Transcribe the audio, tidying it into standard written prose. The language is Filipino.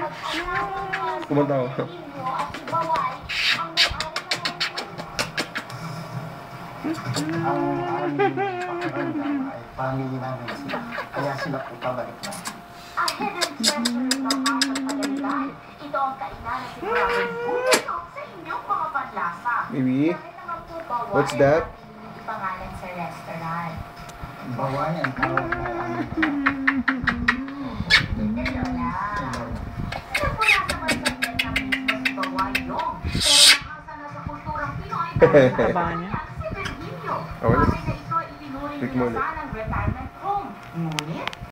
Kumanta ako. Pamili namin sila. Kaya sila po pabalik na. A hidden treasure ng asang pagalitan. Ito ang kainan na siguradong buto sa inyong mga panlasa. Maybe? Bakit naman po bawal What's that? ang ating pangalan sa restaurant? Bawal ang tawag na Hindi, Lola. Alam po nasa bansang Vietnam mismo si Bawayong. Pero nakasa na sa kulturang Pinoy na si Virgilio. Okay. Bakit na ito itinuring Click mo nila ulit. sanang retirement home. Ngunit,